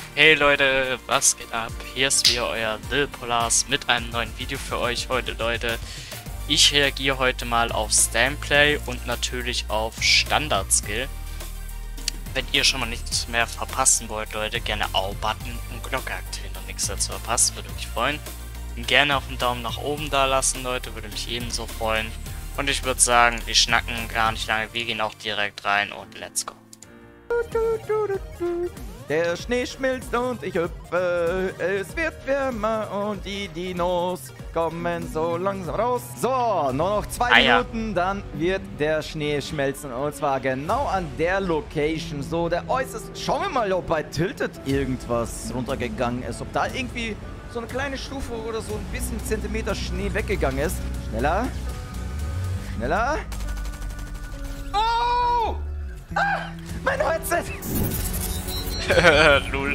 Hey Leute, was geht ab? Hier ist wieder euer Lil Polars mit einem neuen Video für euch heute, Leute. Ich reagiere heute mal auf Standplay und natürlich auf Standard Skill. Wenn ihr schon mal nichts mehr verpassen wollt, Leute, gerne Abo-Button und Glocke aktivieren und nichts dazu verpasst, würde mich freuen. Und gerne auch einen Daumen nach oben da lassen, Leute, würde mich ebenso freuen. Und ich würde sagen, wir schnacken gar nicht lange, wir gehen auch direkt rein und let's go. Der Schnee schmilzt und ich hüpfe, es wird wärmer und die Dinos kommen so langsam raus. So, nur noch 2 Minuten, dann wird der Schnee schmelzen und zwar genau an der Location, so der äußerste. Schauen wir mal, ob bei Tilted irgendwas runtergegangen ist, ob da irgendwie so eine kleine Stufe oder so ein bisschen Zentimeter Schnee weggegangen ist. Schneller, schneller. Oh! Ah, mein Headset! Lul.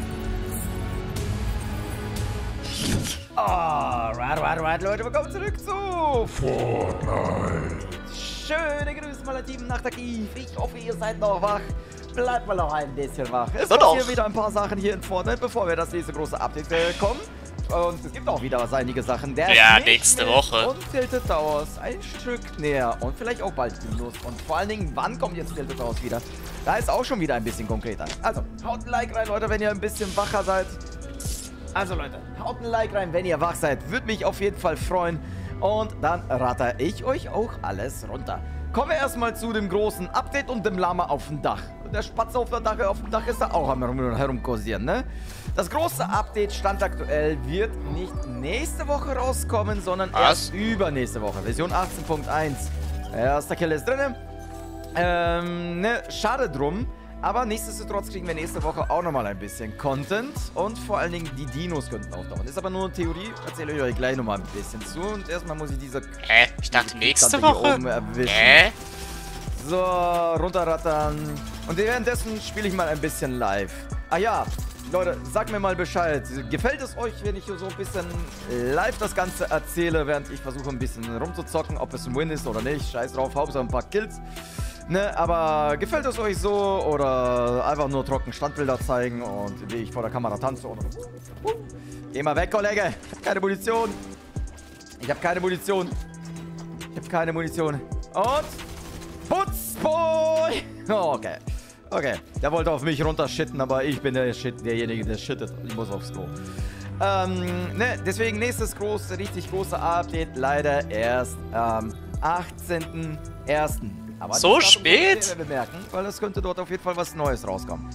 Right, Leute, willkommen zurück zu Fortnite. Schöne Grüße, Malediven nach der Kiew. Ich hoffe, ihr seid noch wach. Bleibt mal noch ein bisschen wach. Es passieren wieder ein paar Sachen hier in Fortnite, bevor wir das nächste große Update kommen. Und es gibt auch wieder einige Sachen. Ja, nächste Woche. Und Tilted Towers ein Stück näher. Und vielleicht auch bald Dinos. Und vor allen Dingen, wann kommt jetzt Tilted Towers wieder? Da ist auch schon wieder ein bisschen konkreter. Also, haut ein Like rein, Leute, wenn ihr ein bisschen wacher seid. Also, Leute, haut ein Like rein, wenn ihr wach seid. Würde mich auf jeden Fall freuen. Und dann ratter ich euch auch alles runter. Kommen wir erstmal zu dem großen Update und dem Lama auf dem Dach. Der Spatz auf dem Dach ist da auch am herumkursieren, ne? Das große Update, Stand aktuell, wird nicht nächste Woche rauskommen, sondern erst übernächste Woche. Version 18.1. Erster Kill ist drin. Ne, schade drum. Aber nichtsdestotrotz kriegen wir nächste Woche auch nochmal ein bisschen Content. Und vor allen Dingen die Dinos könnten auftauchen. Ist aber nur eine Theorie. Erzähle ich euch gleich nochmal ein bisschen zu. Und erstmal muss ich diese... Ich dachte nächste Woche. Oben erwischen. So, runterrattern. Und währenddessen spiele ich mal ein bisschen live. Ah ja, Leute, sagt mir mal Bescheid. Gefällt es euch, wenn ich so ein bisschen live das Ganze erzähle, während ich versuche ein bisschen rumzuzocken, ob es ein Win ist oder nicht? Scheiß drauf, Hauptsache ein paar Kills. Ne, aber gefällt es euch so oder einfach nur trocken Standbilder zeigen und wie ich vor der Kamera tanze? Oder geh mal weg, Kollege. Ich hab keine Munition. Ich hab keine Munition. Ich hab keine Munition. Und Putzboy! Oh, okay. Okay. Der wollte auf mich runterschitten, aber ich bin derjenige, der shittet. Ich muss aufs Klo. Ne, deswegen nächstes große, richtig große Update. Leider erst am 18.01. Aber so spät? Wir bemerken, weil es könnte dort auf jeden Fall was Neues rauskommen.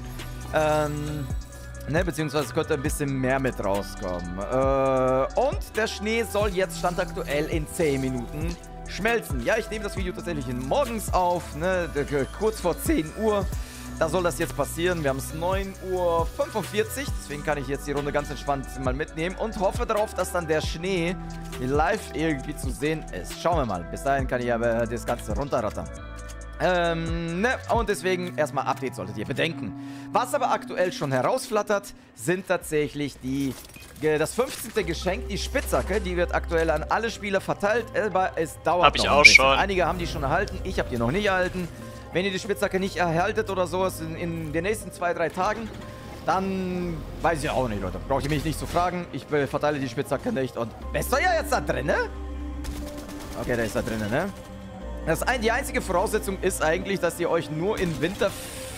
Ne, beziehungsweise es könnte ein bisschen mehr mit rauskommen. Und der Schnee soll jetzt standaktuell in 10 Minuten schmelzen. Ja, ich nehme das Video tatsächlich morgens auf, ne, kurz vor 10 Uhr. Da soll das jetzt passieren. Wir haben es 9:45 Uhr. Deswegen kann ich jetzt die Runde ganz entspannt mal mitnehmen und hoffe darauf, dass dann der Schnee live irgendwie zu sehen ist. Schauen wir mal. Bis dahin kann ich aber das Ganze runterrattern. Ne? Und deswegen erstmal Updates solltet ihr bedenken. Was aber aktuell schon herausflattert, sind tatsächlich das 15. Geschenk, die Spitzhacke. Die wird aktuell an alle Spieler verteilt, aber es dauert noch ein bisschen. Einige haben die schon erhalten, ich habe die noch nicht erhalten. Wenn ihr die Spitzhacke nicht erhaltet oder sowas in den nächsten 2-3 Tagen, dann weiß ich auch nicht, Leute. Braucht ihr mich nicht zu fragen. Ich verteile die Spitzhacke nicht. Und wer ist da jetzt da drin, ne? Okay, der ist da drin, ne? Die einzige Voraussetzung ist eigentlich, dass ihr euch nur in Winterfest...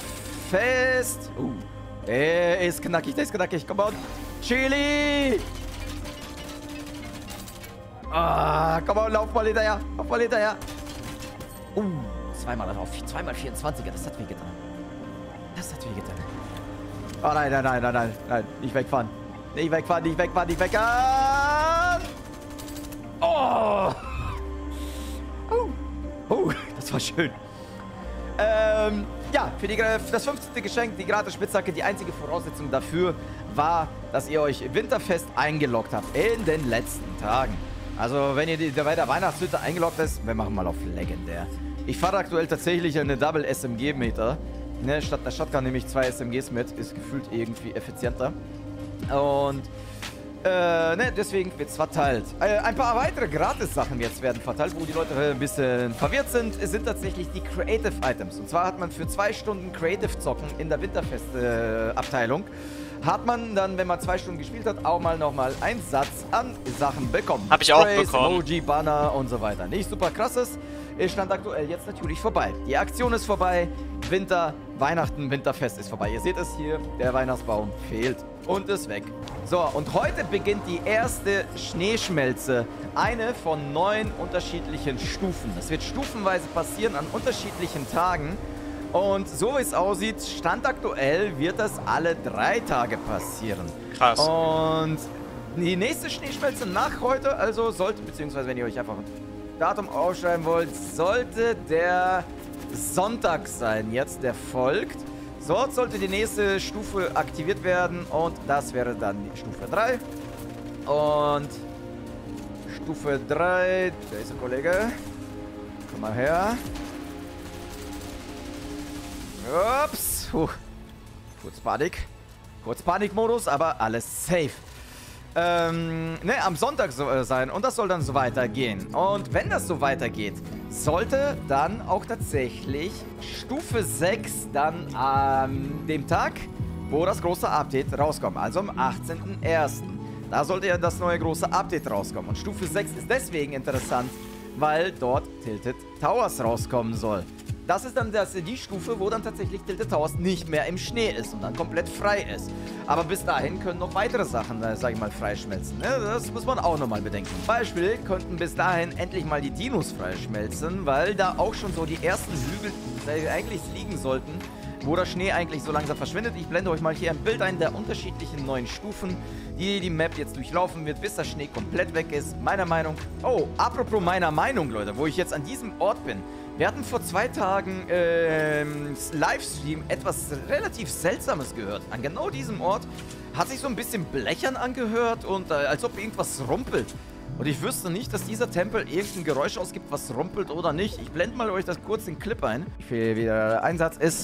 Der ist knackig, der ist knackig. Komm on. Chili! Komm on, lauf mal hinterher. Lauf mal hinterher. Zweimal 24er, das hat wehgetan. Das hat wehgetan. Oh nein, nein, nein, nein, nein, nein. Nicht wegfahren. Nicht wegfahren, nicht wegfahren, nicht wegfahren. Oh! Das war schön. Ja, für das 15. Geschenk, die gratis Spitzhacke, die einzige Voraussetzung dafür war, dass ihr euch winterfest eingeloggt habt in den letzten Tagen. Also, wenn ihr bei der Weihnachtshütte eingeloggt ist, wir machen mal auf legendär. Ich fahre aktuell tatsächlich eine Double SMG-Meter. Ne, statt der Shotgun nehme ich 2 SMGs mit. Ist gefühlt irgendwie effizienter. Und ne, deswegen wird es verteilt. Ein paar weitere Gratis-Sachen jetzt werden verteilt, wo die Leute ein bisschen verwirrt sind, sind tatsächlich die Creative Items. Und zwar hat man für 2 Stunden Creative zocken in der Winterfest-Abteilung hat man dann, wenn man 2 Stunden gespielt hat, auch mal nochmal einen Satz an Sachen bekommen. Habe ich auch Sprays, bekommen. Emoji, Banner und so weiter. Nicht super krasses. Ist Stand aktuell jetzt natürlich vorbei. Die Aktion ist vorbei. Weihnachten, Winterfest ist vorbei. Ihr seht es hier, der Weihnachtsbaum fehlt und ist weg. So, und heute beginnt die erste Schneeschmelze. Eine von 9 unterschiedlichen Stufen. Das wird stufenweise passieren an unterschiedlichen Tagen. Und so wie es aussieht, Stand aktuell wird das alle 3 Tage passieren. Krass. Und die nächste Schneeschmelze nach heute, also sollte, beziehungsweise wenn ihr euch einfach ein Datum aufschreiben wollt, sollte der Sonntag sein, jetzt der folgt. Dort sollte die nächste Stufe aktiviert werden und das wäre dann die Stufe 3. Und Stufe 3, da ist der Kollege. Komm mal her. Ups. Kurz Panikmodus, aber alles safe. Am Sonntag sein und das soll dann so weitergehen. Und wenn das so weitergeht, sollte dann auch tatsächlich Stufe 6 dann an dem Tag, wo das große Update rauskommt, also am 18.01. Da sollte ja das neue große Update rauskommen. Und Stufe 6 ist deswegen interessant, weil dort Tilted Towers rauskommen soll. Das ist dann die Stufe, wo dann tatsächlich Tilted Towers nicht mehr im Schnee ist und dann komplett frei ist. Aber bis dahin können noch weitere Sachen, sag ich mal, freischmelzen. Ne? Das muss man auch nochmal bedenken. Zum Beispiel könnten bis dahin endlich mal die Dinos freischmelzen, weil da auch schon so die ersten Hügel eigentlich liegen sollten, wo der Schnee eigentlich so langsam verschwindet. Ich blende euch mal hier ein Bild ein der unterschiedlichen neuen Stufen, die Map jetzt durchlaufen wird, bis der Schnee komplett weg ist. Meiner Meinung... Oh, apropos meiner Meinung, Leute, wo ich jetzt an diesem Ort bin. Wir hatten vor 2 Tagen Livestream etwas relativ Seltsames gehört. An genau diesem Ort hat sich so ein bisschen blechern angehört und als ob irgendwas rumpelt. Und ich wüsste nicht, dass dieser Tempel irgendein Geräusch ausgibt, was rumpelt oder nicht. Ich blende mal euch das kurz den Clip ein, wie viel wieder der Einsatz ist.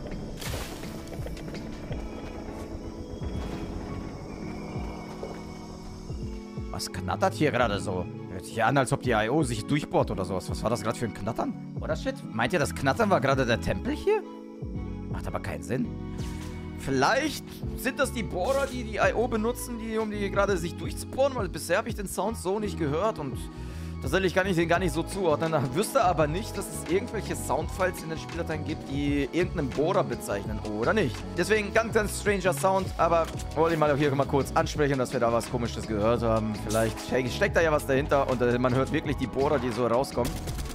Was knattert hier gerade so? Hört sich an, als ob die I.O. sich durchbohrt oder sowas. Was war das gerade für ein Knattern? Oder shit? Meint ihr, das Knattern war gerade der Tempel hier? Macht aber keinen Sinn. Vielleicht sind das die Bohrer, die die I.O. benutzen, um die gerade sich durchzubohren, weil bisher habe ich den Sound so nicht gehört und tatsächlich kann ich den gar nicht so zuordnen. Ich wüsste aber nicht, dass es irgendwelche Soundfiles in den Spieldateien gibt, die irgendeinen Bohrer bezeichnen oder nicht. Deswegen ganz stranger Sound, aber wollte ich mal hier mal kurz ansprechen, dass wir da was Komisches gehört haben. Vielleicht steckt da ja was dahinter und man hört wirklich die Bohrer, die so rauskommen.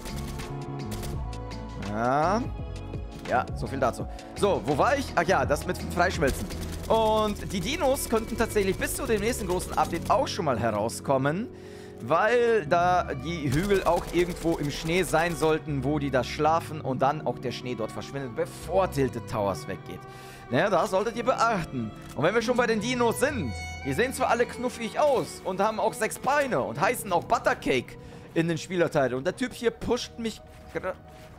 Ja, so viel dazu. So, wo war ich? Ach ja, das mit dem Freischmelzen. Und die Dinos könnten tatsächlich bis zu dem nächsten großen Update auch schon mal herauskommen, weil da die Hügel auch irgendwo im Schnee sein sollten, wo die da schlafen und dann auch der Schnee dort verschwindet, bevor Tilted Towers weggeht. Naja, das solltet ihr beachten. Und wenn wir schon bei den Dinos sind, die sehen zwar alle knuffig aus und haben auch 6 Beine und heißen auch Buttercake in den Spielerteilen. Und der Typ hier pusht mich gerade...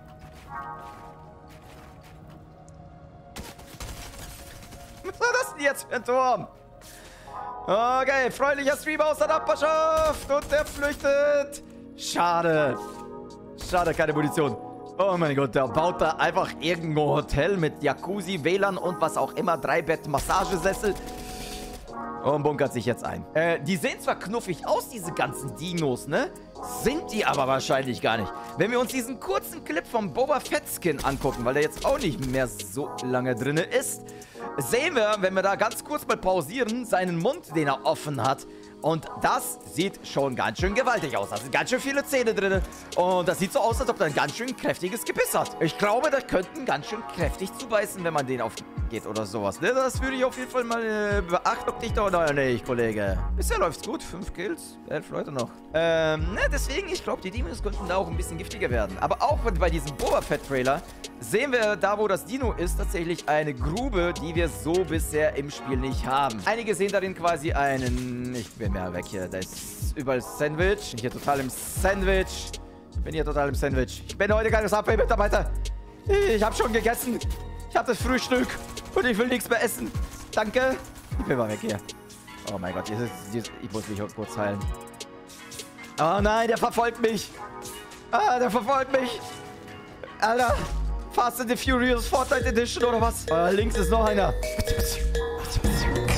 Was war das denn jetzt für ein Turm? Okay, freundlicher Streamer aus der Nachbarschaft und der flüchtet. Schade. Schade, keine Munition. Oh mein Gott, der baut da einfach irgendein Hotel mit Jacuzzi, WLAN und was auch immer. 3-Bett-Massagesessel. Und bunkert sich jetzt ein. Die sehen zwar knuffig aus, diese ganzen Dinos, ne? Sind die aber wahrscheinlich gar nicht. Wenn wir uns diesen kurzen Clip vom Boba Fett Skin angucken, weil der jetzt auch nicht mehr so lange drin ist, sehen wir, wenn wir da ganz kurz mal pausieren, seinen Mund, den er offen hat. Und das sieht schon ganz schön gewaltig aus. Da sind ganz schön viele Zähne drin. Und das sieht so aus, als ob er ein ganz schön kräftiges Gebiss hat. Ich glaube, das könnten ganz schön kräftig zubeißen, wenn man den aufgeht oder sowas. Ne? Das würde ich auf jeden Fall mal beachten, ob dich da oder nicht, Kollege. Bisher läuft's gut. 5 Kills, 11 Leute noch. Deswegen, ich glaube, die Dinos könnten da auch ein bisschen giftiger werden. Aber auch bei diesem Boba Fett Trailer sehen wir da, wo das Dino ist, tatsächlich eine Grube, die wir so bisher im Spiel nicht haben. Einige sehen darin quasi einen... Ich bin mehr weg hier. Da ist überall Sandwich. Ich bin hier total im Sandwich. Ich bin heute kein Subway-Mitarbeiter. Ich habe schon gegessen. Ich habe das Frühstück. Und ich will nichts mehr essen. Danke. Ich bin mal weg hier. Oh mein Gott. Ich muss mich kurz heilen. Oh nein, der verfolgt mich. Ah, der verfolgt mich. Alter. Fast and the Furious Fortnite Edition oder was? Links ist noch einer.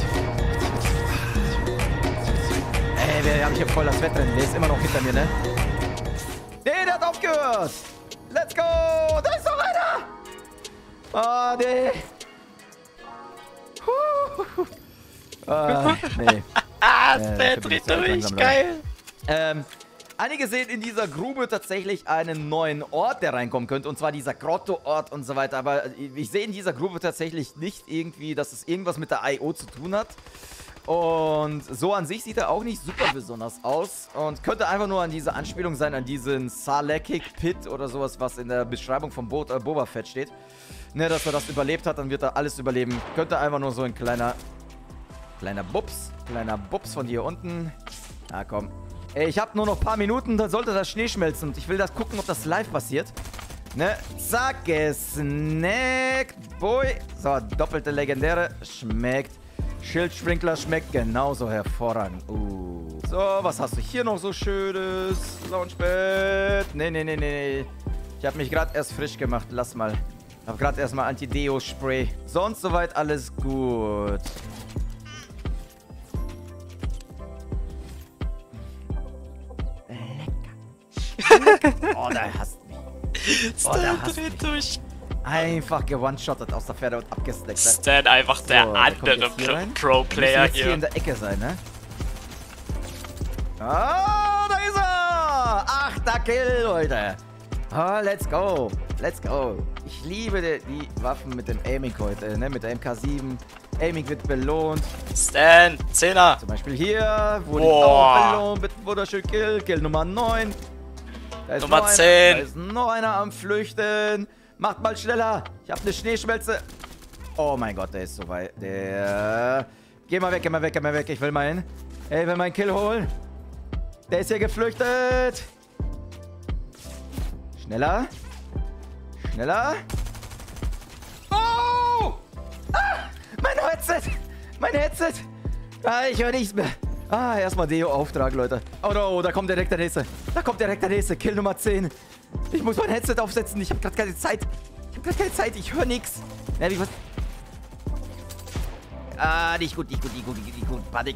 Ey, wir haben hier voll das Wettrennen. Der ist immer noch hinter mir, ne? Nee, der hat aufgehört. Let's go. Da ist noch einer. Ah, nee. Nee. Der dreht durch. Geil. Einige sehen in dieser Grube tatsächlich einen neuen Ort, der reinkommen könnte. Und zwar dieser Grotto-Ort und so weiter. Aber ich sehe in dieser Grube tatsächlich nicht irgendwie, dass es irgendwas mit der I.O. zu tun hat. Und so an sich sieht er auch nicht super besonders aus. Und könnte einfach nur an diese Anspielung sein, an diesen Salekik Pit oder sowas, was in der Beschreibung von Boba Fett steht. Ne, dass er das überlebt hat, dann wird er alles überleben. Könnte einfach nur so ein kleiner Bubs von hier unten. Na komm. Ey, ich habe nur noch ein paar Minuten, dann sollte das Schnee schmelzen. Und ich will das gucken, ob das live passiert. Ne? Zack, gesnackt, boy. So, doppelte Legendäre. Schmeckt. Schildsprinkler schmeckt genauso hervorragend. So, was hast du hier noch so Schönes? Loungebett. Nee. Ich habe mich gerade erst frisch gemacht. Lass mal. Ich habe gerade erstmal Anti-Deo-Spray. Sonst soweit alles gut. Oh, da hasst mich. Oh, da hasst mich. Durch. Einfach one-shottet aus der Pferde und abgesnackt. Stan einfach der andere Pro-Player hier. Hier in der Ecke sein, ne? Ah, da ist er! 8. Kill, Leute. Ah, let's go. Let's go. Ich liebe die Waffen mit dem Aiming heute, ne? Mit der MK7. Aiming wird belohnt. Stan, 10er. Zum Beispiel hier wurde ich auch belohnt mit wunderschön Kill. Kill Nummer 9. Da ist Nummer 10. Da ist noch einer am Flüchten. Macht mal schneller. Ich habe eine Schneeschmelze. Oh mein Gott, der ist so weit. Der... Geh mal weg. Ich will meinen. Ey, will meinen Kill holen. Der ist hier geflüchtet. Schneller. Oh! Ah, mein Headset. Ah, ich höre nichts mehr. Ah, erstmal Deo-Auftrag, Leute. Oh no, da kommt direkt der nächste. Kill Nummer 10. Ich muss mein Headset aufsetzen. Ich habe gerade keine Zeit. Ich höre nichts. Was? Ah, nicht gut. Panik.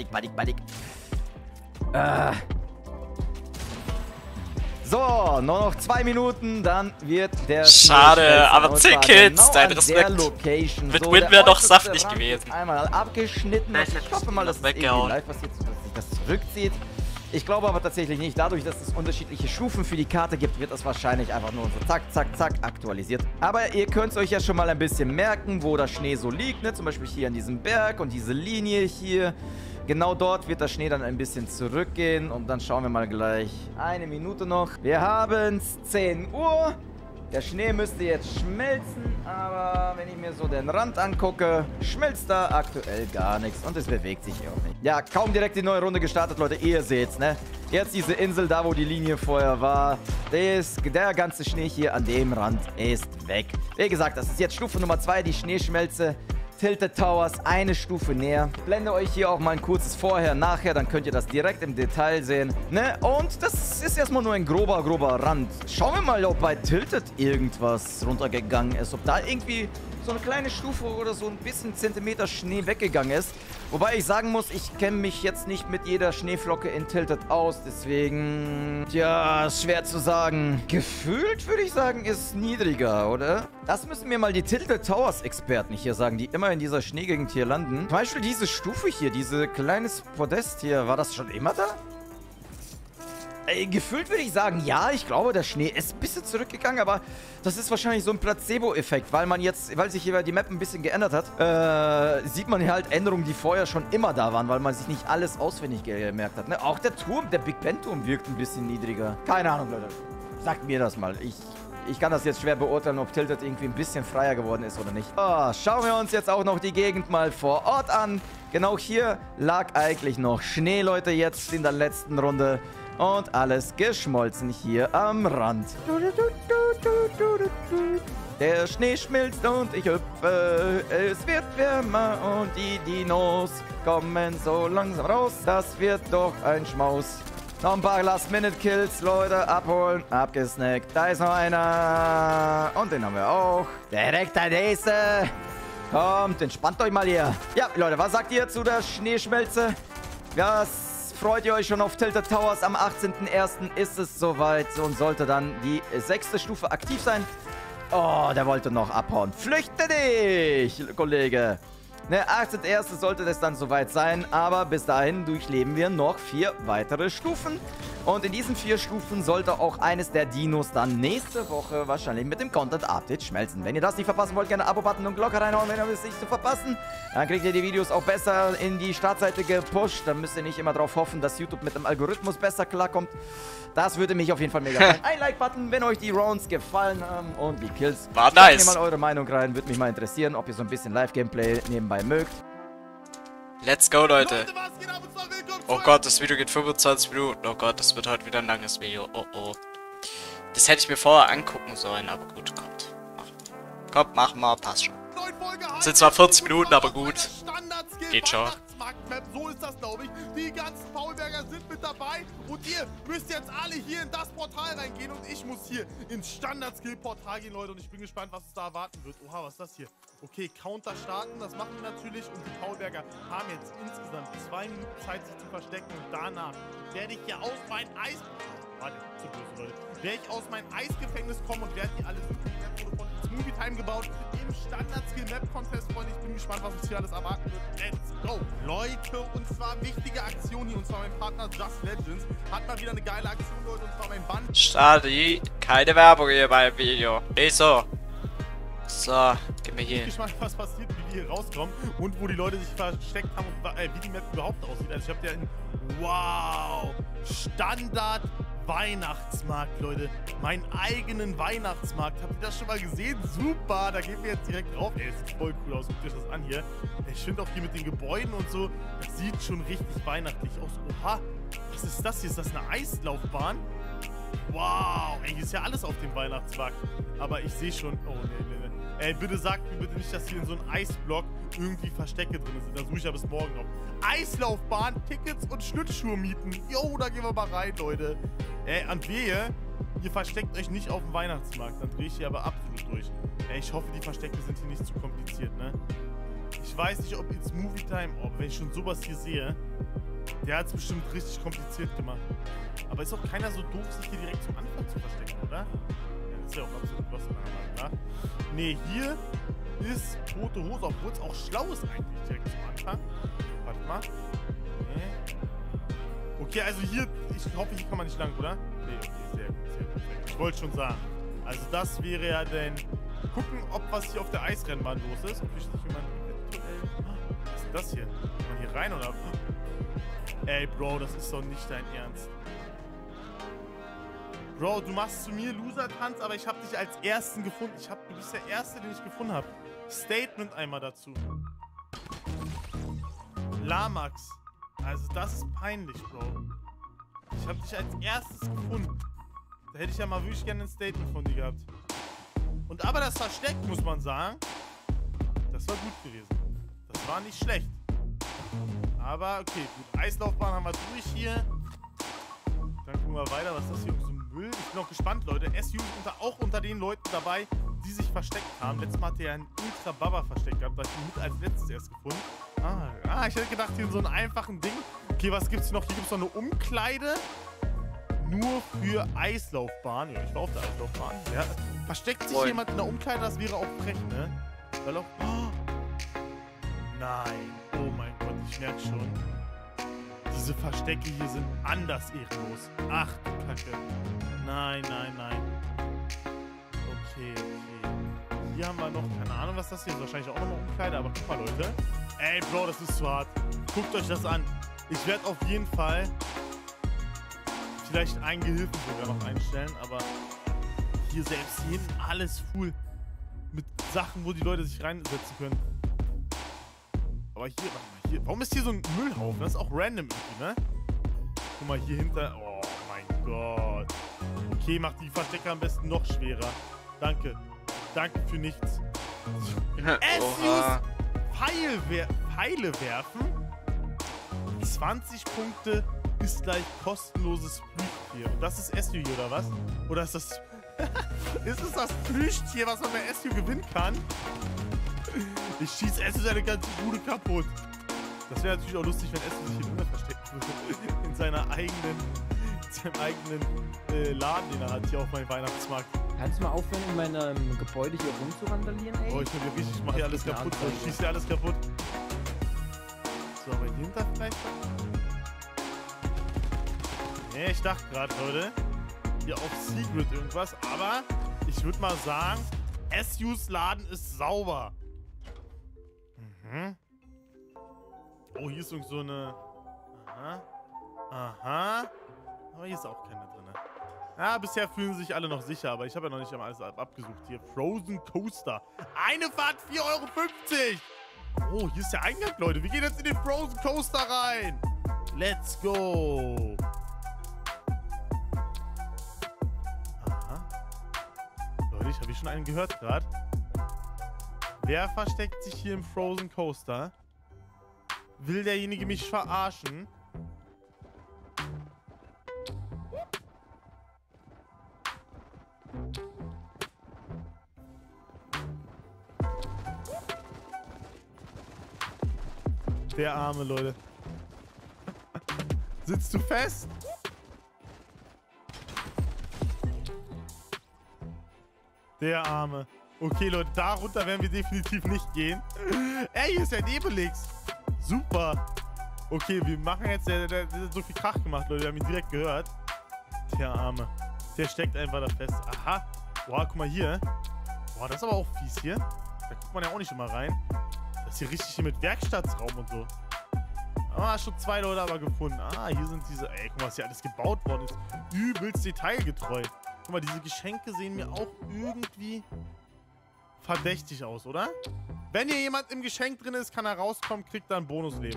So, nur noch 2 Minuten, dann wird der... Schade, aber 10 Kills, genau dein Respekt. Mit Win wäre doch saftig gewesen. Einmal abgeschnitten. Ich hoffe mal, dass es irgendwie live passiert, dass sich das zurückzieht. Ich glaube aber tatsächlich nicht. Dadurch, dass es unterschiedliche Stufen für die Karte gibt, wird das wahrscheinlich einfach nur so zack aktualisiert. Aber ihr könnt es euch ja schon mal ein bisschen merken, wo der Schnee so liegt, ne? Zum Beispiel hier an diesem Berg und diese Linie hier. Genau dort wird der Schnee dann ein bisschen zurückgehen. Und dann schauen wir mal gleich. 1 Minute noch. Wir haben es 10 Uhr. Der Schnee müsste jetzt schmelzen, aber wenn ich mir so den Rand angucke, schmilzt da aktuell gar nichts und es bewegt sich hier auch nicht. Ja, kaum direkt die neue Runde gestartet, Leute, ihr seht's, ne? Jetzt diese Insel, da wo die Linie vorher war, der ganze Schnee hier an dem Rand ist weg. Wie gesagt, das ist jetzt Stufe Nummer 2, die Schneeschmelze. Tilted Towers, eine Stufe näher. Ich blende euch hier auch mal ein kurzes Vorher, Nachher, dann könnt ihr das direkt im Detail sehen. Ne? Und das ist erstmal nur ein grober Rand. Schauen wir mal, ob bei Tilted irgendwas runtergegangen ist. Ob da irgendwie so eine kleine Stufe oder so ein bisschen Zentimeter Schnee weggegangen ist. Wobei ich sagen muss, ich kenne mich jetzt nicht mit jeder Schneeflocke in Tilted aus. Deswegen, tja, ist schwer zu sagen. Gefühlt würde ich sagen, ist niedriger, oder? Das müssen mir mal die Tilted Towers Experten hier sagen, die immer in dieser Schneegegend hier landen. Zum Beispiel diese Stufe hier, diese kleines Podest hier. War das schon immer da? Ey, gefühlt würde ich sagen, ja, ich glaube, der Schnee ist ein bisschen zurückgegangen, aber das ist wahrscheinlich so ein Placebo-Effekt, weil sich hier die Map ein bisschen geändert hat, sieht man hier halt Änderungen, die vorher schon immer da waren, weil man sich nicht alles auswendig gemerkt hat, ne? Auch der Turm, der Big Ben-Turm wirkt ein bisschen niedriger. Keine Ahnung, Leute. Sagt mir das mal. Ich kann das jetzt schwer beurteilen, ob Tilted irgendwie ein bisschen freier geworden ist oder nicht. Oh, schauen wir uns jetzt auch noch die Gegend mal vor Ort an. Genau hier lag eigentlich noch Schnee, Leute, jetzt in der letzten Runde. Und alles geschmolzen hier am Rand. Der Schnee schmilzt und ich hüpfe. Es wird wärmer und die Dinos kommen so langsam raus. Das wird doch ein Schmaus. Noch ein paar Last-Minute-Kills, Leute. Abholen. Abgesnackt. Da ist noch einer. Und den haben wir auch. Direkt der nächste. Kommt, entspannt euch mal hier. Ja, Leute, was sagt ihr zu der Schneeschmelze? Was freut ihr euch schon auf Tilted Towers? Am 18.01. ist es soweit und sollte dann die 6. Stufe aktiv sein. Oh, der wollte noch abhauen. Flüchte dich, Kollege. Ne, 18.01. sollte das dann soweit sein, aber bis dahin durchleben wir noch 4 weitere Stufen. Und in diesen 4 Stufen sollte auch eines der Dinos dann nächste Woche wahrscheinlich mit dem Content-Update schmelzen. Wenn ihr das nicht verpassen wollt, gerne Abo-Button und Glocke reinhauen, wenn ihr es nicht zu verpassen. Dann kriegt ihr die Videos auch besser in die Startseite gepusht. Dann müsst ihr nicht immer darauf hoffen, dass YouTube mit dem Algorithmus besser klarkommt. Das würde mich auf jeden Fall mega freuen. Ein Like-Button, wenn euch die Rounds gefallen haben und die Kills. War nice. Schreibt mir mal eure Meinung rein, würde mich mal interessieren, ob ihr so ein bisschen Live-Gameplay nebenbei mögt. Let's go, Leute. Oh Gott, das Video geht 25 Minuten. Oh Gott, das wird heute wieder ein langes Video. Oh oh. Das hätte ich mir vorher angucken sollen, aber gut, kommt. Kommt, machen wir, passt schon. Sind zwar 40 Minuten, aber gut. Geht schon. So ist das, glaube ich. Die ganzen Faulberger sind mit dabei. Und ihr müsst jetzt alle hier in das Portal reingehen. Und ich muss hier ins Standard-Skill-Portal gehen, Leute. Und ich bin gespannt, was es da erwarten wird. Oha, was ist das hier? Okay, Counter starten. Das machen wir natürlich. Und die Faulberger haben jetzt insgesamt 2 Minuten Zeit, sich zu verstecken. Und danach werde ich hier aus meinem Eis... Warte, zu böse, Leute. Werde ich aus meinem Eisgefängnis kommen und werde die alle suchen. Die Map wurde von Smoothie Time gebaut. Im Standard-Skill-Map-Contest, Freunde. Ich bin gespannt, was uns hier alles erwarten wird. Let's go! Leute, und zwar wichtige Aktion hier. Und zwar mein Partner Just Legends hat mal wieder eine geile Aktion, Leute. Und zwar mein Band. Stadi, keine Werbung hier beim Video. Nicht so. So, gib mir hier. Ich bin gespannt, was passiert, wie die hier rauskommen und wo die Leute sich versteckt haben und wie die Map überhaupt aussieht. Also ich habe ja einen... Wow! Standard Weihnachtsmarkt, Leute. Meinen eigenen Weihnachtsmarkt. Habt ihr das schon mal gesehen? Super, da gehen wir jetzt direkt drauf. Ey, das sieht voll cool aus. Guckt euch das an hier. Ich finde auch hier mit den Gebäuden und so, das sieht schon richtig weihnachtlich aus. Oha, was ist das hier? Ist das eine Eislaufbahn? Wow, ey, hier ist ja alles auf dem Weihnachtsmarkt. Aber ich sehe schon... Oh, nee. Ey, bitte sagt mir bitte nicht, dass hier in so einem Eisblock irgendwie Verstecke drin sind. Da suche ich ja bis morgen noch. Eislaufbahn, Tickets und Schlittschuhe mieten. Jo, da gehen wir mal rein, Leute. Ey, und wehe, ihr versteckt euch nicht auf dem Weihnachtsmarkt. Dann drehe ich hier aber absolut durch. Ey, ich hoffe, die Verstecke sind hier nicht zu kompliziert, ne? Ich weiß nicht, ob jetzt Movie Time... Oh, wenn ich schon sowas hier sehe... Der hat es bestimmt richtig kompliziert gemacht. Aber ist auch keiner so doof, sich hier direkt zum Anfang zu verstecken, oder? Ja, das ist ja auch absolut was meiner Meinung nach. Ne, hier ist tote Hose, obwohl es auch schlau ist eigentlich direkt zum Anfang. Warte mal. Nee. Okay, also hier, ich hoffe, hier kann man nicht lang, oder? Nee, okay, sehr gut. Ich wollte schon sagen. Also das wäre ja dann... Gucken, ob was hier auf der Eisrennbahn los ist. Ob ich nicht jemand eventuell... Was ist das hier? Kann man hier rein, oder... Ey, Bro, das ist doch nicht dein Ernst. Bro, du machst zu mir Loser-Tanz, aber ich habe dich als Ersten gefunden. Du bist der Erste, den ich gefunden habe. Statement einmal dazu. Lamax. Also das ist peinlich, Bro. Ich habe dich als Erstes gefunden. Da hätte ich ja mal wirklich gerne ein Statement von dir gehabt. Und aber das Versteck, muss man sagen, das war gut gewesen. Das war nicht schlecht. Aber okay, gut. Eislaufbahn haben wir durch hier. Dann gucken wir weiter, was ist das hier so ein Müll? Ich bin auch gespannt, Leute. SU ist auch unter den Leuten dabei, die sich versteckt haben. Letztes Mal hat er ja einen Ultra-Baba-Versteck gehabt. Da habe ich ihn mit als letztes erst gefunden. Ich hätte gedacht, hier in so einem einfachen Ding. Okay, was gibt's hier noch? Hier gibt es noch eine Umkleide. Nur für Eislaufbahn. Ja, ich war auf der Eislaufbahn. Ja. Versteckt sich jemand in der Umkleide? Das wäre auch frech, ne? Weil auch... Oh. Nein. Oh mein Gott, ich merke schon. Diese Verstecke hier sind anders ehrenlos. Ach du Kacke. Nein. Okay. Hier haben wir noch, keine Ahnung, was das hier ist. Wahrscheinlich auch nochmal Umkleide, aber guck mal, Leute. Ey, Bro, das ist zu hart. Guckt euch das an. Ich werde auf jeden Fall vielleicht einen Gehilfen sogar noch einstellen, aber hier selbst hier hinten alles full mit Sachen, wo die Leute sich reinsetzen können. Aber hier, warte mal, hier. Warum ist hier so ein Müllhaufen? Das ist auch random irgendwie, ne? Guck mal, hier hinter. Oh mein Gott. Okay, macht die Verstecke am besten noch schwerer. Danke. Danke für nichts. Pfeile werfen. 20 Punkte ist gleich kostenloses Plüschtier. Und das ist SU hier, oder was? Oder ist das... ist es das Plüschtier, was man bei SU gewinnen kann? Ich schieße SU seine ganze Bude kaputt. Das wäre natürlich auch lustig, wenn Essen sich hier drinnen verstecken würde. In seinem eigenen Laden, den er hat, hier auf meinem Weihnachtsmarkt. Kannst du mal aufhören, in meinem Gebäude hier rumzurandalieren, ey? Oh, ich mach hier alles kaputt. Ich schieße hier alles kaputt. So, aber hier hinter vielleicht? Nee, ich dachte gerade, Leute, hier auf Secret irgendwas, aber ich würde mal sagen, SUs Laden ist sauber. Mhm. Oh, hier ist irgend so eine... Aha. Aha. Aber hier ist auch keine drin. Ja, bisher fühlen sich alle noch sicher, aber ich habe ja noch nicht einmal alles abgesucht. Hier, Frozen Coaster. Eine Fahrt, 4,50 €. Oh, hier ist der Eingang, Leute. Wir gehen jetzt in den Frozen Coaster rein. Let's go. Aha. Leute, ich habe hier schon einen gehört gerade. Wer versteckt sich hier im Frozen Coaster? Will derjenige mich verarschen? Der Arme, Leute. Sitzt du fest? Der Arme. Okay, Leute, darunter werden wir definitiv nicht gehen. Ey, hier ist der Nebelix. Super. Okay, wir machen jetzt... Der hat so viel Krach gemacht, Leute. Wir haben ihn direkt gehört. Der Arme. Der steckt einfach da fest. Aha. Boah, guck mal hier. Boah, das ist aber auch fies hier. Da guckt man ja auch nicht immer rein. Das ist hier richtig hier mit Werkstattsraum und so. Ah, schon 2 Leute aber gefunden. Ah, hier sind diese... Ey, guck mal, was hier alles gebaut worden ist. Übelst detailgetreu. Guck mal, diese Geschenke sehen mir auch irgendwie verdächtig aus, oder? Wenn hier jemand im Geschenk drin ist, kann er rauskommen, kriegt dann ein Bonusleben.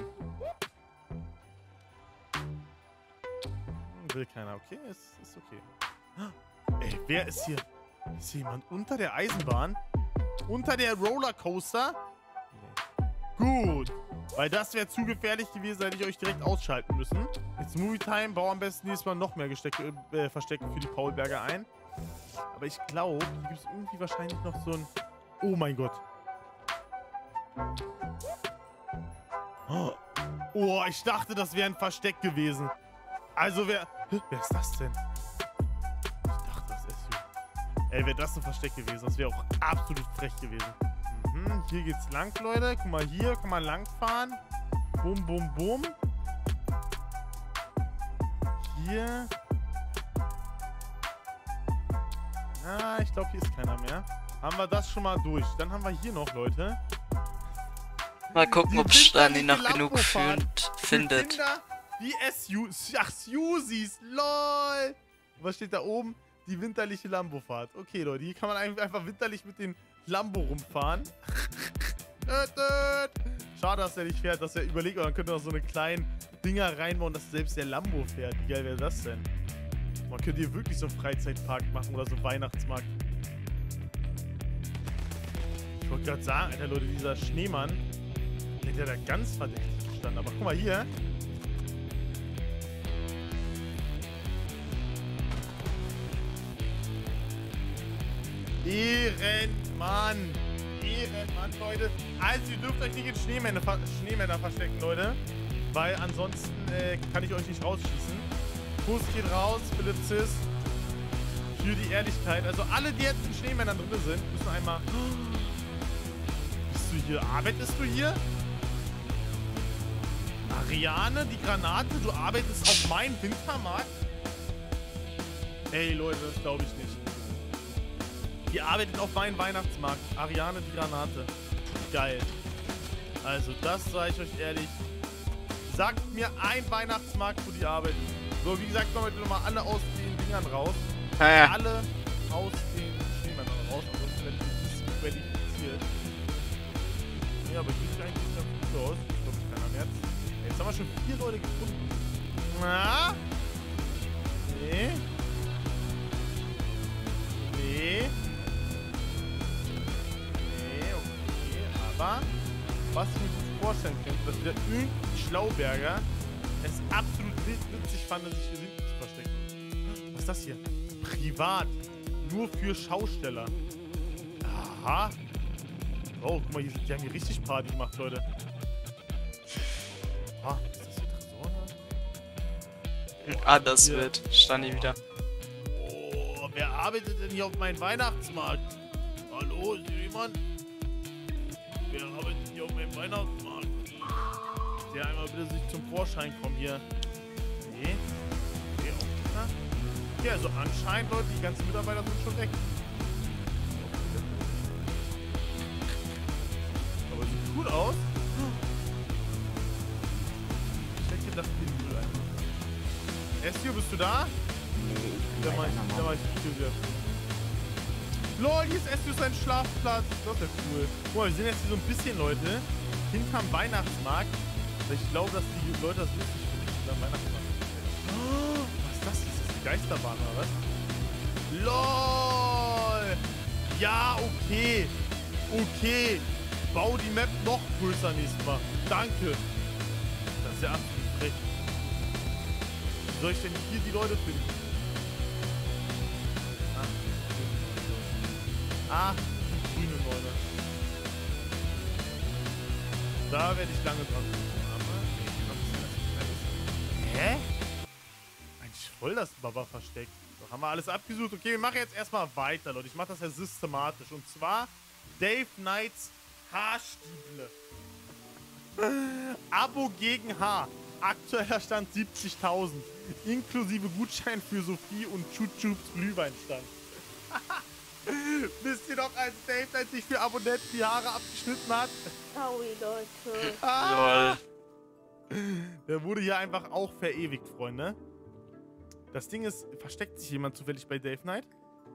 Will keiner. Okay, ist okay. Ey, wer ist hier? Ist hier jemand unter der Eisenbahn? Unter der Rollercoaster? Nee. Gut. Weil das wäre zu gefährlich gewesen, hätte ich euch direkt ausschalten müssen. Jetzt Movie Time. Bau am besten nächstes Mal noch mehr Verstecke für die Paulberger ein. Aber ich glaube, hier gibt es irgendwie wahrscheinlich noch so ein... Oh mein Gott. Oh, ich dachte, das wäre ein Versteck gewesen. Also wer ist das denn? Ich dachte, das ist SU. Ey, wäre das ein Versteck gewesen, das wäre auch absolut frech gewesen. Mhm, hier geht's lang, Leute. Guck mal, hier kann man langfahren. Bum, bum, bum. Hier. Ah, ich glaube, hier ist keiner mehr. Haben wir das schon mal durch. Dann haben wir hier noch, Leute. Mal gucken, ob Stani noch genug findet. Die Susis, lol. Was steht da oben? Die winterliche Lambofahrt. Okay, Leute, hier kann man einfach winterlich mit dem Lambo rumfahren. Schade, dass er nicht fährt, dass er überlegt, man könnte noch so eine kleinen Dinger reinbauen, dass selbst der Lambo fährt. Wie geil wäre das denn? Man könnte hier wirklich so einen Freizeitpark machen oder so einen Weihnachtsmarkt. Ich wollte gerade sagen, Alter, Leute, dieser Schneemann, der da ganz verdächtig gestanden. Aber guck mal hier. Ehrenmann. Ehrenmann, Leute. Also, ihr dürft euch nicht in Schneemänner verstecken, Leute. Weil ansonsten kann ich euch nicht rausschießen. Kuss geht raus, Philipp Cis. Für die Ehrlichkeit. Also, alle, die jetzt in Schneemännern drin sind, müssen einmal... Bist du hier? Arbeitest du hier? Ariane, die Granate, du arbeitest auf meinem Wintermarkt? Ey, Leute, das glaube ich nicht. Die arbeitet auf meinem Weihnachtsmarkt. Ariane, die Granate. Geil. Also, das sage ich euch ehrlich. Sagt mir ein Weihnachtsmarkt, wo die arbeiten. So, wie gesagt, kommen wir nochmal alle aus den Dingern raus. Ja. Alle aus den Schneemännern raus. Ansonsten werden die disqualifiziert. Ja, aber hier sieht eigentlich ganz gut aus. Ich glaube, keiner mehr. Jetzt haben wir schon 4 Leute gefunden. Na? Nee. Nee. Nee, okay. Aber, was ich mir gut vorstellen könnte, dass wieder irgendein Schlauberger es absolut witzig fand, sich hier hinten zu verstecken. Was ist das hier? Privat. Nur für Schausteller. Aha. Oh, guck mal, die haben hier richtig Party gemacht, Leute. Oha, ist das hier Tresor? Ah, das wird Stani wieder. Oh, wer arbeitet denn hier auf meinem Weihnachtsmarkt? Hallo, ist hier jemand? Wer arbeitet hier auf meinem Weihnachtsmarkt? Der einmal bitte sich zum Vorschein kommen hier. Nee. Nee, auch nicht. Okay, also anscheinend, Leute, die ganzen Mitarbeiter sind schon weg. Aber sieht gut aus. Ich hätte gedacht, den Müll einfach. Estio, bist du da? Da mach ich die Tür wieder. LOL, hier ist Estio sein Schlafplatz. Das ist ja cool. Guck mal, wir sind jetzt hier so ein bisschen, Leute, hinterm Weihnachtsmarkt. Weil ich glaube, dass die Leute das lustig finden, hinterm Weihnachtsmarkt. Oh, was ist das? Ist das die Geisterbahn oder was? LOL! Ja, okay. Okay. Bau die Map noch größer nächstes Mal. Danke. Das ist ja absolut frech. Wie soll ich denn hier die Leute finden? Ah, grüne Leute. Da werde ich lange dran suchen. Hä? Eigentlich voll das Baba-Versteck. So, haben wir alles abgesucht. Okay, wir machen jetzt erstmal weiter, Leute. Ich mache das ja systematisch. Und zwar Dave Knights Haarstieble. Abo gegen Haar. Aktueller Stand 70.000. Inklusive Gutschein für Sophie und Chuchups Glühweinstand. Wisst ihr doch, als Dave Knight sich für Abonnenten die Haare abgeschnitten hat? Sorry, Leute. Lol. Der wurde hier einfach auch verewigt, Freunde. Das Ding ist, versteckt sich jemand zufällig bei Dave Knight?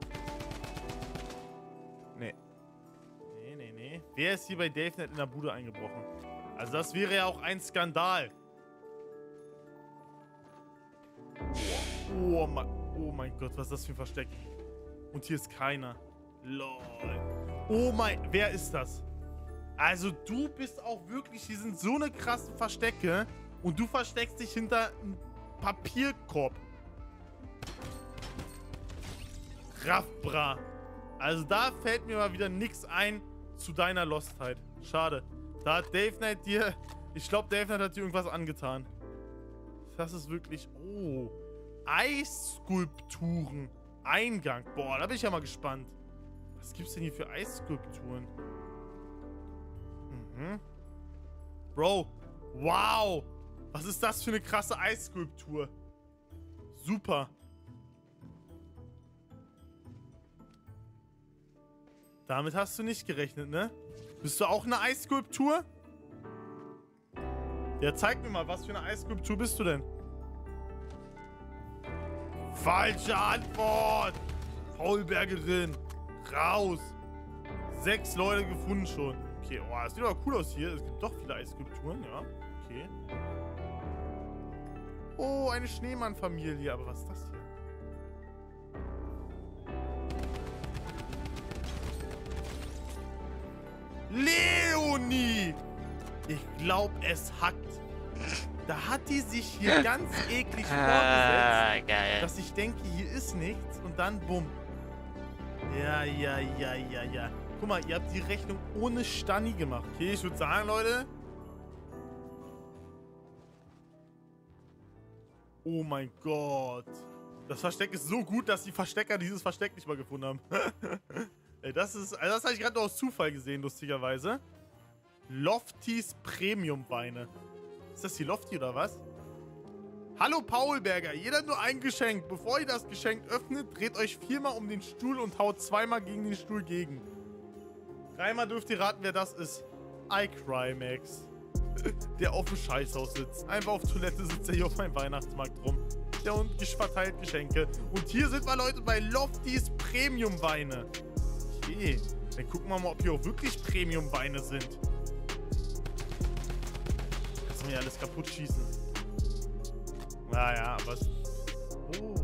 Nee. Nee. Wer ist hier bei Dave Knight in der Bude eingebrochen? Also das wäre ja auch ein Skandal. Oh mein Gott, was ist das für ein Versteck? Und hier ist keiner. LOL. Oh mein, wer ist das? Also du bist auch wirklich, hier sind so eine krassen Verstecke und du versteckst dich hinter einem Papierkorb. Raffbra. Also da fällt mir mal wieder nichts ein zu deiner Lostheit. Schade. Da hat Dave Knight dir, ich glaube Dave Knight hat dir irgendwas angetan. Das ist wirklich, oh. Eisskulpturen. Eingang. Boah, da bin ich ja mal gespannt. Was gibt's denn hier für Eisskulpturen? Bro, wow. Was ist das für eine krasse Eisskulptur? Super. Damit hast du nicht gerechnet, ne? Bist du auch eine Eisskulptur? Ja, zeig mir mal, was für eine Eisskulptur bist du denn? Falsche Antwort! Faulbergerin! Raus! 6 Leute gefunden schon. Okay, oh, das sieht aber cool aus hier. Es gibt doch viele Eisskulpturen, ja. Okay. Oh, eine Schneemann-Familie. Aber was ist das hier? Leonie! Ich glaube, es hackt. Da hat die sich hier ganz eklig vorgesetzt, Geil. dass ich denke, hier ist nichts und dann bumm. Ja. Guck mal, ihr habt die Rechnung ohne Stani gemacht. Okay, ich würde sagen, Leute. Oh mein Gott. Das Versteck ist so gut, dass die Verstecker dieses Versteck nicht mal gefunden haben. Ey, das habe ich gerade nur aus Zufall gesehen, lustigerweise. Loftys Premium-Weine. Ist das die Lofty oder was? Hallo Paulberger, jeder hat nur ein Geschenk. Bevor ihr das Geschenk öffnet, dreht euch 4-mal um den Stuhl und haut 2-mal gegen den Stuhl gegen. 3-mal dürft ihr raten, wer das ist. iCrymax. Der auf dem Scheißhaus sitzt. Einfach auf Toilette sitzt er hier auf meinem Weihnachtsmarkt rum. Der und verteilt Geschenke. Und hier sind wir, Leute, bei Loftys Premium-Weine. Okay, dann gucken wir mal, ob hier auch wirklich Premium-Weine sind. Kannst du mir alles kaputt schießen. Naja, aber es... Oh.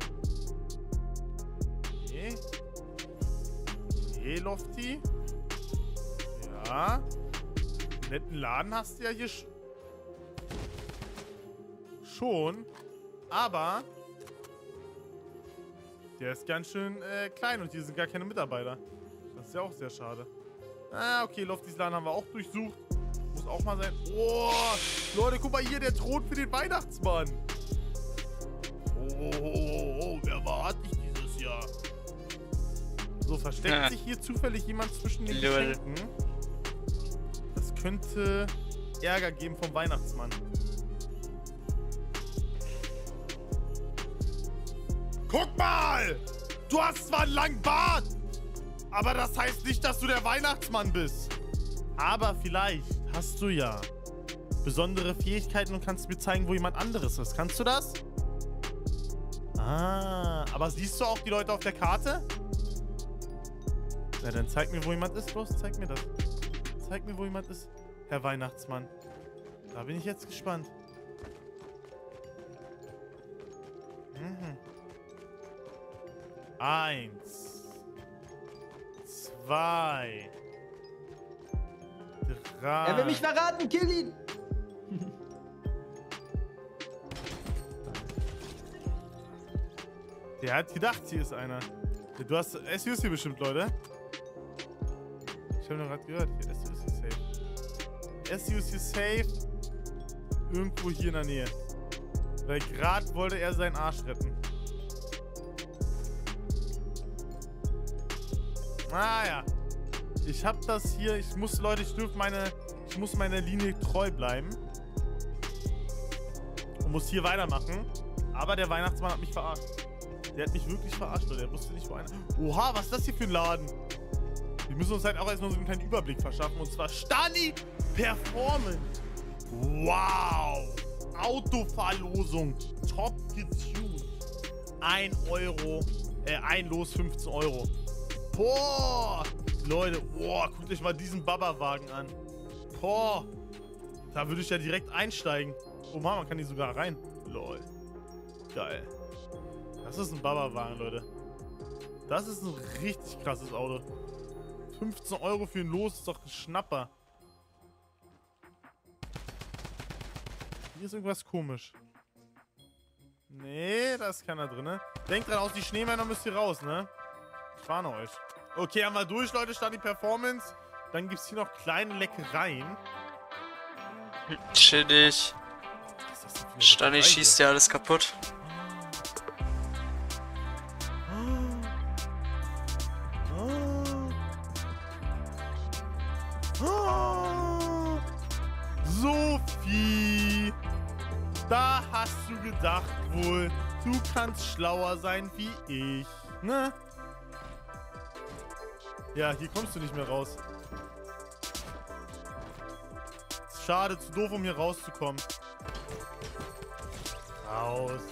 Okay. Okay, Lofty. Ja. Netten Laden hast du ja hier schon. Aber der ist ganz schön klein und hier sind gar keine Mitarbeiter. Das ist ja auch sehr schade. Ah, okay, Loftys Laden haben wir auch durchsucht. Muss auch mal sein. Oh, Leute, guck mal hier, der Thron für den Weihnachtsmann. Oh, wer war ich dieses Jahr? So, versteckt sich hier zufällig jemand zwischen den Geschenken? Das könnte Ärger geben vom Weihnachtsmann. Guck mal! Du hast zwar einen langen Bart, aber das heißt nicht, dass du der Weihnachtsmann bist. Aber vielleicht hast du ja besondere Fähigkeiten und kannst mir zeigen, wo jemand anderes ist. Kannst du das? Ah, aber siehst du auch die Leute auf der Karte? Na, dann zeig mir, wo jemand ist. Los, zeig mir das. Zeig mir, wo jemand ist, Herr Weihnachtsmann. Da bin ich jetzt gespannt. Mhm. 1, 2, 3. Er will mich verraten, kill ihn! Der hat gedacht, hier ist einer. Du hast SU ist hier bestimmt, Leute. Ich habe nur gerade gehört. Hier, SU ist hier safe. SU ist hier safe. Irgendwo hier in der Nähe. Weil gerade wollte er seinen Arsch retten. Ah ja. Ich hab das hier. Ich muss, Leute, ich muss meiner Linie treu bleiben. Und muss hier weitermachen. Aber der Weihnachtsmann hat mich verarscht. Der hat mich wirklich verarscht, Leute. Der wusste nicht, wo einer... Oha, was ist das hier für ein Laden? Wir müssen uns halt auch erstmal so einen kleinen Überblick verschaffen. Und zwar Stani Performance. Wow. Autoverlosung. Top getuned. 1 Euro. 1 Los 15 Euro. Boah. Leute, boah, guckt euch mal diesen Baba-Wagen an. Boah. Da würde ich ja direkt einsteigen. Oh Mann, man kann die sogar rein. Lol. Geil. Das ist ein Baba-Wagen, Leute. Das ist ein richtig krasses Auto. 15 Euro für ein Los ist doch ein Schnapper. Hier ist irgendwas komisch. Nee, da ist keiner drin, ne? Denkt dran, aus die Schneemänner müsst ihr raus, ne? Ich warne euch. Okay, haben wir durch, Leute. Start die Performance. Dann gibt es hier noch kleine Leckereien. Chillig. Was ist das denn für eine Stani Leckerei schießt hier? ja alles kaputt. Sophie, da hast du gedacht wohl, du kannst schlauer sein wie ich, ne? Ja, hier kommst du nicht mehr raus. Schade, zu doof, um hier rauszukommen. Raus.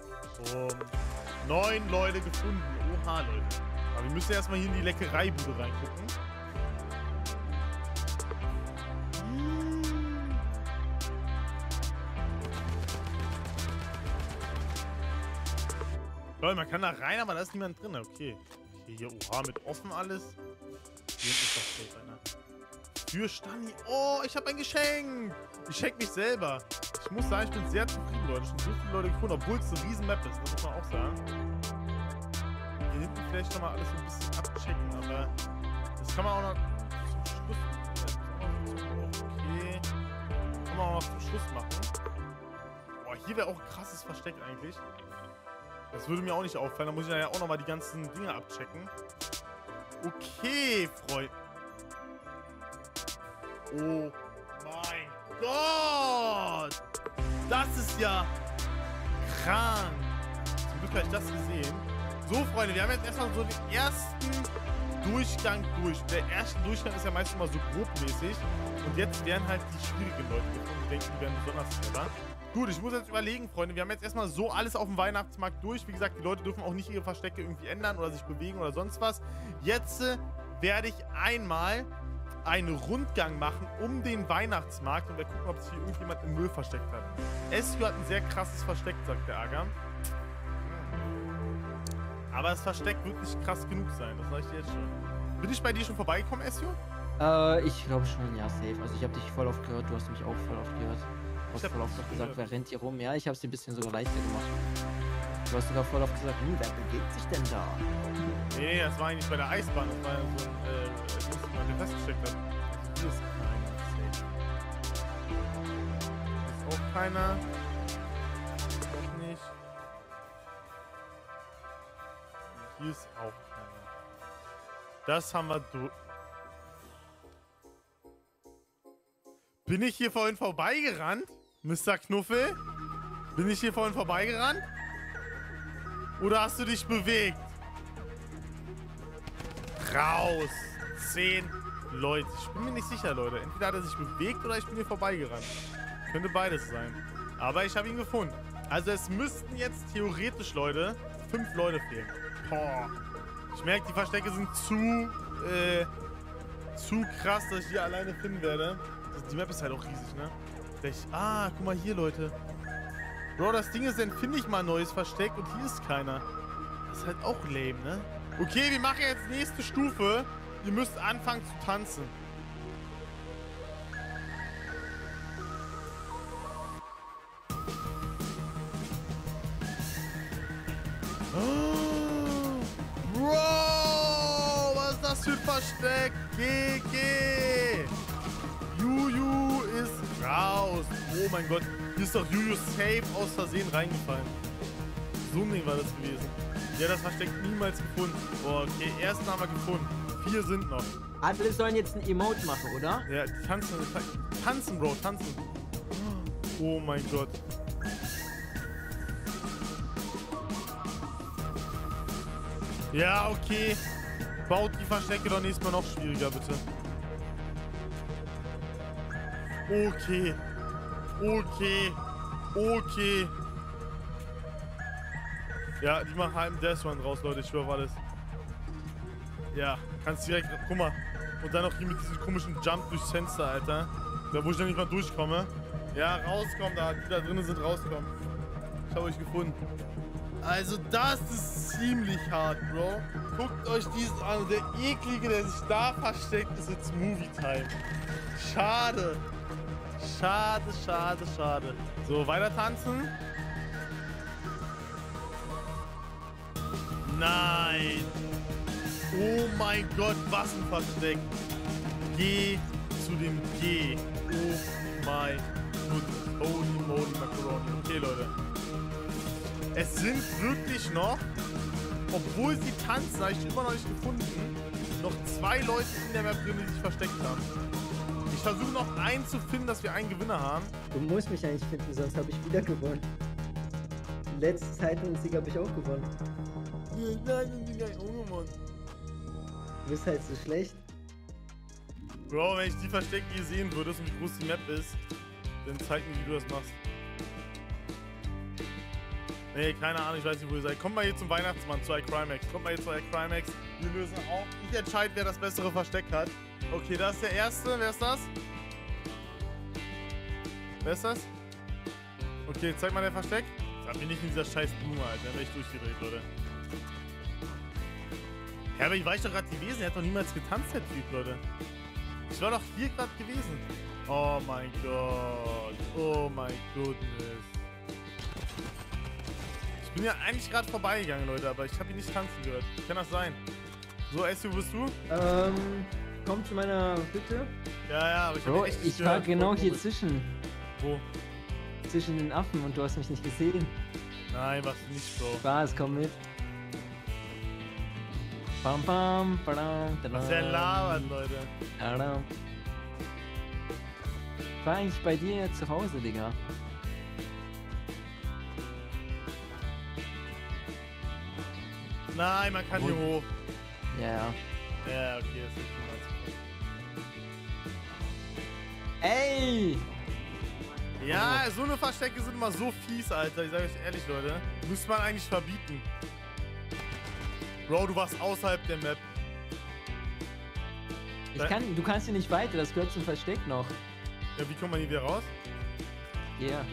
9 Leute gefunden. Oha, Leute. Aber wir müssen erstmal hier in die Leckereibude reingucken. Leute, man kann da rein, aber da ist niemand drin. Okay. Okay, hier, oha, mit offen alles. Hier ist doch safe einer. Für Stani. Oh, ich habe ein Geschenk. Ich schenke mich selber. Ich muss sagen, ich bin sehr zufrieden, Leute. Schon so viele Leute gefunden, obwohl es eine riesen Map ist. Das muss man auch sagen. Hier hinten vielleicht nochmal alles so ein bisschen abchecken, aber das kann man auch noch zum Schluss. Okay. Kann man auch noch zum Schluss machen. Boah, hier wäre auch ein krasses Versteck eigentlich. Das würde mir auch nicht auffallen. Da muss ich ja auch nochmal die ganzen Dinge abchecken. Okay, Freunde. Oh mein Gott! Das ist ja krank. Zum Glück habe ich das gesehen. So, Freunde, wir haben jetzt erstmal so den ersten Durchgang durch. Der erste Durchgang ist ja meistens immer so grobmäßig. Und jetzt werden halt die schwierigen Leute gefunden. Die denken, die werden besonders clever. Gut, ich muss jetzt überlegen, Freunde. Wir haben jetzt erstmal so alles auf dem Weihnachtsmarkt durch. Wie gesagt, die Leute dürfen auch nicht ihre Verstecke irgendwie ändern oder sich bewegen oder sonst was. Jetzt werde ich einmal einen Rundgang machen um den Weihnachtsmarkt und wir gucken, ob sich hier irgendjemand im Müll versteckt hat. SU hat ein sehr krasses Versteck, sagt der Aga. Aber das Versteck wird nicht krass genug sein, das sage ich dir jetzt schon. Bin ich bei dir schon vorbeigekommen, SU? Ich glaube schon, ja, safe. Also ich habe dich voll oft gehört, du hast mich auch voll oft gehört. Du hast voll oft gesagt, wer rennt hier rum? Ja, ich habe es dir ein bisschen sogar leichter gemacht. Du hast sogar voll oft gesagt, wer bewegt sich denn da? Nee, das war eigentlich bei der Eisbahn, das war ja so ein Ding, der festgesteckt hat. Also hier ist keiner safe. keiner. Doch nicht. Hier ist auch keiner. Das haben wir durch. Bin ich hier vorhin vorbeigerannt? Mr. Knuffel? Bin ich hier vorhin vorbeigerannt? Oder hast du dich bewegt? Raus! 10 Leute. Ich bin mir nicht sicher, Leute. Entweder hat er sich bewegt oder ich bin hier vorbeigerannt. Könnte beides sein. Aber ich habe ihn gefunden. Also es müssten jetzt theoretisch, Leute, 5 Leute fehlen. Boah. Ich merke, die Verstecke sind zu krass, dass ich die alleine finden werde. Die Map ist halt auch riesig, ne? Vielleicht, guck mal hier, Leute. Bro, das Ding ist, dann finde ich mal ein neues Versteck und hier ist keiner. Das ist halt auch lame, ne? Okay, wir machen jetzt nächste Stufe. Ihr müsst anfangen zu tanzen. Oh, Bro, was ist das für ein Versteck? GG. Juju ist raus. Oh mein Gott. Hier ist doch Juju safe aus Versehen reingefallen. So ein Ding war das gewesen. Ja, das Versteck niemals gefunden. Boah, okay. Ersten haben wir gefunden. 4 sind noch. Alle sollen jetzt ein Emote machen, oder? Ja, tanzen, Bro, tanzen. Oh mein Gott. Ja, okay. Baut die Verstecke doch nächstes Mal noch schwieriger, bitte. Okay. Okay. Okay. Ja, die machen halt einen Death Run raus, Leute. Ich schwör auf alles. Ja, kannst direkt... Guck mal. Und dann noch hier mit diesem komischen Jump durchs Fenster, Alter. Da, wo ich noch nicht mal durchkomme. Ja, rauskommen da. Die da drinnen sind, rauskommen. Ich habe euch gefunden. Also das ist ziemlich hart, Bro. Guckt euch diesen an. Der Eklige, der sich da versteckt, ist jetzt Movie Time. Schade. Schade, schade, schade. So, weiter tanzen. Nein. Oh mein Gott, was ein Versteck. Geh zu dem G. Oh mein Gott. Holy moly macaroni. Okay, Leute. Es sind wirklich noch, obwohl sie tanzen, habe ich immer noch nicht gefunden, noch 2 Leute in der Map drin, die sich versteckt haben. Ich versuche noch einen zu finden, dass wir einen Gewinner haben. Du musst mich eigentlich finden, sonst habe ich wieder gewonnen. Letzte Zeit und Sieg habe ich auch gewonnen. Oh Mann. Du bist halt so schlecht. Bro, wenn ich die Verstecke hier sehen würdest und wie groß die Map ist, dann zeig mir, wie du das machst. Nee, keine Ahnung, ich weiß nicht, wo ihr seid. Kommt mal hier zum Weihnachtsmann, zu iCrimex. Kommt mal hier zu iCrimex. Wir lösen auch. Ich entscheide, wer das bessere Versteck hat. Okay, das ist der erste. Wer ist das? Wer ist das? Okay, zeig mal dein Versteck. Sag mir nicht in dieser scheiß Blume, Alter. Dann wäre ich durchgedreht, Leute. Ja, aber ich weiß doch gerade gewesen. Er hat doch niemals getanzt, der Typ, Leute. Ich war doch hier gerade gewesen. Oh mein Gott. Oh mein Goodness. Ich bin ja eigentlich gerade vorbeigegangen, Leute, aber ich habe ihn nicht tanzen gehört. Kann das sein? So, Essi, wo bist du? Komm zu meiner Hütte. Ja, aber ich habe echt nicht ich war gehört. genau hier zwischen. Wo? Zwischen den Affen und du hast mich nicht gesehen. Nein, was nicht, Bro. Spaß, komm mit. Bam, bam, badam, badam, Was der labert, Leute. badam. Ich war eigentlich bei dir zu Hause, Digga. Nein, man kann hier hoch. Ja. Ja, okay, das ist niemals. Ey! Ja, so eine Verstecke sind immer so fies, Alter. Ich sage euch ehrlich, Leute. Müsste man eigentlich verbieten. Bro, du warst außerhalb der Map. Du kannst hier nicht weiter, das gehört zum Versteck noch. Ja, wie kommt man hier wieder raus? Yeah.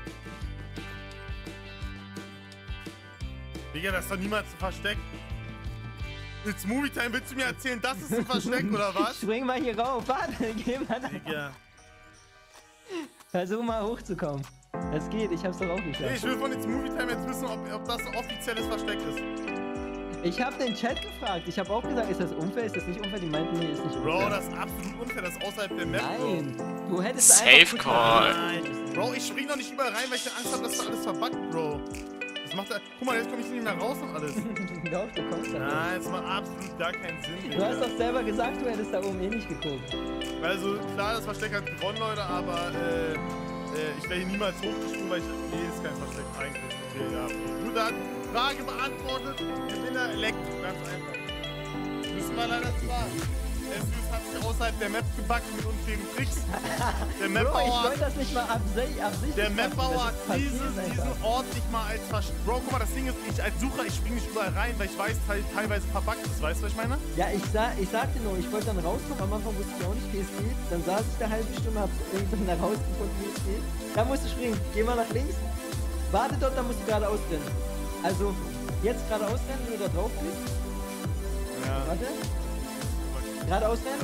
Digga, das ist doch niemals ein Versteck. It's Movie Time. Willst du mir erzählen, das ist ein Versteck, oder was? Spring mal hier rauf. Warte, geh mal da. Digga. Versuch mal hochzukommen. Das geht, ich hab's doch auch Nee, geklappt. ich will von It's Movie Time jetzt wissen, ob das ein offizielles Versteck ist. Ich habe den Chat gefragt. Ich habe auch gesagt, ist das unfair, ist das nicht unfair? Die meinten, nee, ist nicht unfair. Bro, das ist absolut unfair, das ist außerhalb der Map, Nein, du hättest Safe einfach... Call. Nein. Bro, ich spring doch nicht überall rein, weil ich Angst habe, dass da alles verbuggt, Bro. Das macht da... Guck mal, jetzt komme ich nicht mehr raus und alles. Doch, du kommst da. Nein, das macht absolut gar keinen Sinn, Du hast Digga. doch selber gesagt, du hättest da oben eh nicht geguckt. Also, klar, das Versteck hat gewonnen, Leute, aber, ich wäre hier niemals hochgesprungen, weil ich... Nee, ist kein Versteck, eigentlich. Okay, ja. Gut, dann Frage beantwortet. Gewinner Elektro, ganz einfach. Müssen wir leider sagen. SUS hat sich außerhalb der Map gebackt mit unfairen Tricks. Der Bro, ich Mapbauer wollte das nicht mal absichtlich Der machen, Mapbauer das hat ist passiert diesen einfach. Ort nicht mal als Versteck. Bro, guck mal, das Ding ist, ich als Sucher, ich spring nicht überall rein, weil ich weiß, teilweise verbuggt ist. Weißt du, was ich meine? Ja, ich sagte nur, ich wollte dann rauskommen, am Anfang wusste ich auch nicht, wie es geht. Dann saß ich da halbe Stunde, hab irgendwann herausgefunden, wie es geht. Da musst du springen, geh mal nach links. Warte dort, dann musst du geradeaus rennen. Also, jetzt geradeaus rennen, wenn du da drauf bist. Ja. Warte. Geradeaus rennen.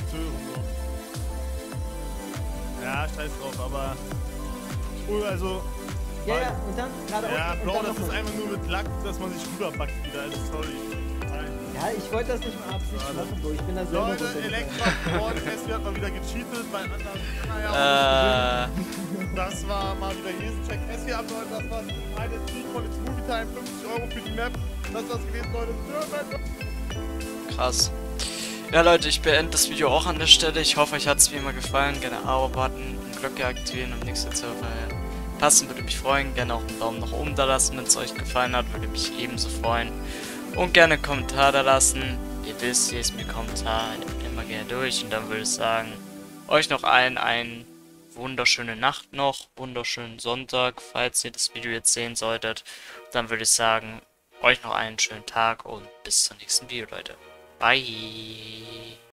Ja, scheiß drauf, aber. Oh, also. Ja, ja, und dann geradeaus. Ja, und Bro, dann das ist nochmal. einfach nur mit Lack, dass man sich rüberbackt wieder. Also, sorry. Ja, ich wollte das nicht mal absichtlich machen, Bro. Ich bin da selber Leute, runtergefallen. Elektra gewonnen. Essi hat mal wieder gecheatet bei anderen. Naja, das war mal wieder Jesencheck. Essi hat Leute, das war's. Eine Sieg von den Movie Time, 50 € für die Map. Das war's gewesen, Leute. Krass. Ja Leute, ich beende das Video auch an der Stelle. Ich hoffe, euch hat es wie immer gefallen. Gerne Abo-Button und Glocke aktivieren, um nichts zu verpassen. Würde mich freuen. Gerne auch einen Daumen nach oben da lassen, wenn es euch gefallen hat. Würde mich ebenso freuen. Und gerne einen Kommentar da lassen. Ihr wisst, hier ist mir Kommentar immer gerne durch. Und dann würde ich sagen, euch noch eine wunderschöne Nacht noch. Wunderschönen Sonntag, falls ihr das Video jetzt sehen solltet. Dann würde ich sagen, euch noch einen schönen Tag und bis zum nächsten Video, Leute. Bye.